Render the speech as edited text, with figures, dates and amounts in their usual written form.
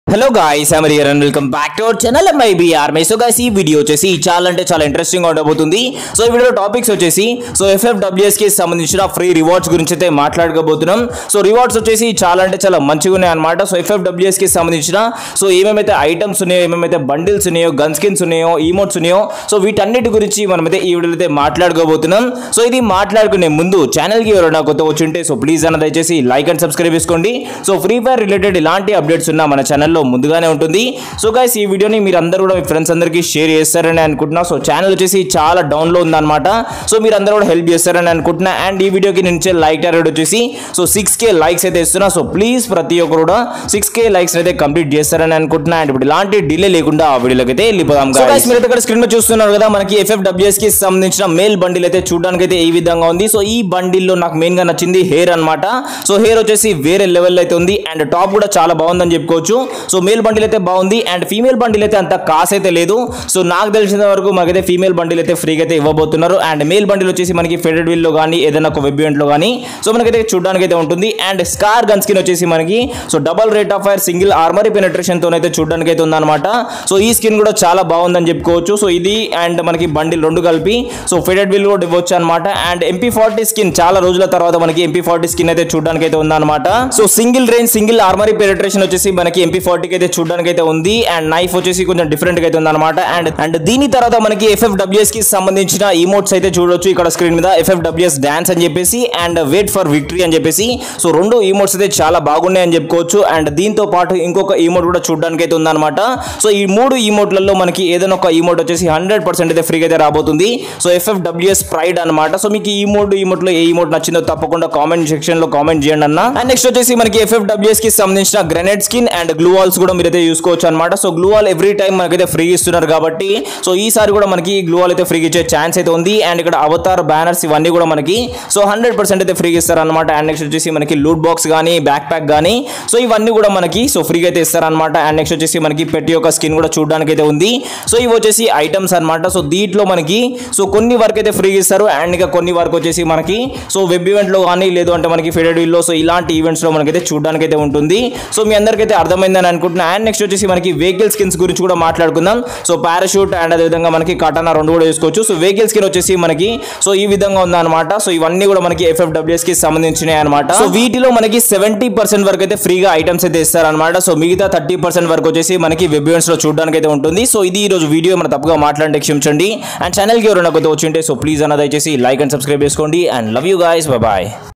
Hello guys I'm here and welcome back to our channel MIBR. So guys ఈ video వచ్చేసి చాలా అంటే చాలా ఇంట్రెస్టింగ్ గా ఉండబోతుంది. సో ఈ వీడియో టాపిక్స్ వచ్చేసి FFWS కి సంబంధించిన ఫ్రీ రివార్డ్స్ గురించి అయితే మాట్లాడుకోబోతున్నాం. సో రివార్డ్స్ వచ్చేసి చాలా అంటే చాలా మంచిగా ఉన్నాయి అన్నమాట. సో FFWS కి సంబంధించిన ఏమేమైతే ఐటమ్స్ ఉన్నాయో, ఏమేమైతే బండిల్స్ ఉన్నాయో, గన్ స్కిన్స్ ఉన్నాయో, ఈమోట్స్ ఉన్నాయో, సో వీటన్నిటి గురించి మనమైతే ఈ వీడియోలో అయితే మాట్లాడుకోబోతున్నాం. సో ఇది మాట్లాడుకునే ముందు ఛానల్ కి ఎవరైనా కొత్త వచ్చి ఉంటే సో ప్లీజ్ అన్న దయచేసి లైక్ అండ్ సబ్స్క్రైబ్ చేసుకోండి. సో ఫ్రీ ఫైర్ రిలేటెడ్ ఇలాంటి అప్డేట్స్ ఉన్న మన ఛానల్లో ముందుగానే ఉంటుంది. సో గైస్ ఈ వీడియోని మీరు అందరూ కూడా మీ ఫ్రెండ్స్ అందరికీ షేర్ చేస్తారని అనుకుంటున్నా. సో ఛానల్ వచ్చేసి చాలా డౌన్ లో ఉందన్నమాట. సో మీరు అందరూ కూడా హెల్ప్ చేస్తారని అనుకుంటున్నా. అండ్ ఈ వీడియోకి నుంచి లైక్ టార్గెట్ వచ్చేసి 6K లైక్స్ అయితే ఇస్తున్నా. సో ప్లీజ్ ప్రతి ఒక్కరు కూడా 6K లైక్స్ అయితే కంప్లీట్ చేస్తారని అనుకుంటున్నా. అండ్ ఇప్పుడు ఇలాంటి డిలే లేకుండా ఆ వీడియోలోకి అయితే వెళ్ళిపోదాం. సో గైస్ మీరు ఇక్కడ స్క్రీన్ లో చూస్తున్నారు కదా, మనకి FFWS కి సంబంధించిన మేల్ బండిల్ అయితే చూడడానికి అయితే ఈ విధంగా ఉంది. సో ఈ బండిల్ లో నాకు మెయిన్ గా నచ్చింది హెయిర్ అన్నమాట. సో హెయిర్ వచ్చేసి వేరే లెవెల్ అయితే ఉంది. అండ్ టాప్ కూడా చాలా బాగుందని చెప్పుకోవచ్చు. సో మేల్ బండిల్ అయితే బాగుంది. అండ్ ఫీమేల్ బండిల్ అయితే అంత కాస్ట్ అయితే లేదు. సో నాకు తెలిసిన వరకు మనకైతే ఫీమేల్ బండిల్ అయితే ఫ్రీగా అయితే ఇవ్వబోతున్నారు. అండ్ మేల్ బండిల్ వచ్చేసి మనకి ఫెడెడ్ వీల్ లో కానీ ఏదైనా ఒక వెబ్ ఈవెంట్ లో కానీ సో మనకైతే చూడడానికి అయితే ఉంటుంది. అండ్ స్కార్ గన్ స్కిన్ వచ్చేసి మనకి so double rate of fire single armory penetration తో అయితే చూడడానికి అయితే ఉందన్నమాట. సో ఈ స్కిన్ కూడా చాలా బాగుందని చెప్పుకోవచ్చు. సో ఇది అండ్ మనకి బండిల్ రెండు కలిపి సో ఫెడెడ్ వీల్ కూడా ఇవ్వచ్చు అనమాట. అండ్ MP40 స్కిన్ చాలా రోజుల తర్వాత మనకి MP40 స్కిన్ అయితే చూడడానికి అయితే ఉందన్నమాట. So single range single armory penetration వచ్చేసి మనకి MP40 కి అయితే చూడడానికి అయితే ఉంది. అండ్ నైఫ్ వచ్చేసి కొంచెం డిఫరెంట్ గా అయితే ఉందన్నమాట. అండ్ దీని తర్వాత మనకి FFWS కి సంబంధించిన ఇమోట్స్ అయితే చూడొచ్చు ఇక్కడ స్క్రీన్ మీద. FFWS డాన్స్ అని చెప్పేసి అండ్ వెయిట్ ఫర్ విక్టరీ అని చెప్పేసి సో రెండు ఇమోట్స్ అయితే చాలా బాగున్నాయి అని చెప్పుకోవచ్చు. అండ్ దీంతో పాటు ఇంకొక ఇమోట్ కూడా చూడడానికి అయితే ఉందన్నమాట. సో ఈ మూడు ఇమోట్లలో మనకి ఏదైనా ఒక ఇమోట్ వచ్చేసి 100% అయితే ఫ్రీగా అయితే రాబోతుంది. సో FFWS ప్రైడ్ అనమాట. సో మీకు ఈ మూడు ఇమోట్ లో ఏ ఇమోట్ నచ్చిందో తప్పకుండా కామెంట్ సెక్షన్ లో కామెంట్ చేయండి అన్న. అండ్ నెక్స్ట్ వచ్చేసి మనకి FFWS కి సంబంధించిన grenade skin and glue walls కూడా మీరైతే చూసుకోవచ్చు అనమాట. So glue wall every time మనకైతే ఫ్రీ ఇస్తున్నారు కాబట్టి సో ఈసారి కూడా మనకి గ్లూ వాల్ అయితే ఫ్రీగా ఇచ్చే ఛాన్స్ అయితే ఉంది. అండ్ ఇక్కడ అవతార్ బ్యానర్స్ ఇవన్నీ కూడా మనకి సో 100% అయితే ఫ్రీగా ఇస్తారు అనమాట. అండ్ నెక్స్ట్ వచ్చేసి మనకి లూట్ బాక్స్ కానీ బ్యాక్ ప్యాక్ కానీ సో ఇవన్నీ కూడా మనకి సో ఫ్రీగా అయితే ఇస్తారనమాట. అండ్ నెక్స్ట్ వచ్చేసి మనకి పెట్టి యొక్క స్కిన్ కూడా చూడడానికి అయితే ఉంది. సో ఇవి వచ్చేసి ఐటమ్స్ అనమాట. సో దీంట్లో మనకి సో కొన్ని వరకు అయితే ఫ్రీగా ఇస్తారు. అండ్ ఇక కొన్ని వరకు వచ్చేసి మనకి సో వెబ్ ఈవెంట్ లో కానీ లేదు అంటే మనకి ఫెడెడ్ వీల్ లో సో ఇలాంటి ఈవెంట్స్ లో మనకైతే చూడడానికి అయితే ఉంటుంది. సో మీ అందరికైతే అర్థమైందని అనుకుంటున్నా. అండ్ నెక్స్ట్ వచ్చేసి మనకి వెహికల్ స్కిన్స్ గురించి కూడా మాట్లాడుకుందాం. సో పారాషూట్ అండ్ అదే విధంగా మనకి కటానా రెండు కూడా వేసుకోవచ్చు. సో వెహికల్ స్కిన్ వచ్చేసి మనకి సో ఈ విధంగా ఉందన్నమాట. సో ఇవన్నీ కూడా మనకి FFWS కి సంబంధించినవి అనమాట. సో వీటిలో మనకి 70% వరకు అయితే ఫ్రీగా ఐటమ్స్ అయితే ఇస్తారనమాట. సో మిగతా 30% వరకు వచ్చేసి మనకి వెబ్ ఈవెంట్స్ లో చూడడానికి అయితే ఉంటుంది. సో ఇది ఈ రోజు వీడియో మన తప్పుగా మాట్లాడండి క్షమించండి. అండ్ ఛానల్ కి ఎవరైనా కొత్త వచ్చి ఉంటే సో ప్లీజ్ అన్న దయచేసి లైక్ అండ్ సబ్స్క్రైబ్ చేసుకోండి. And love you guys, bye bye.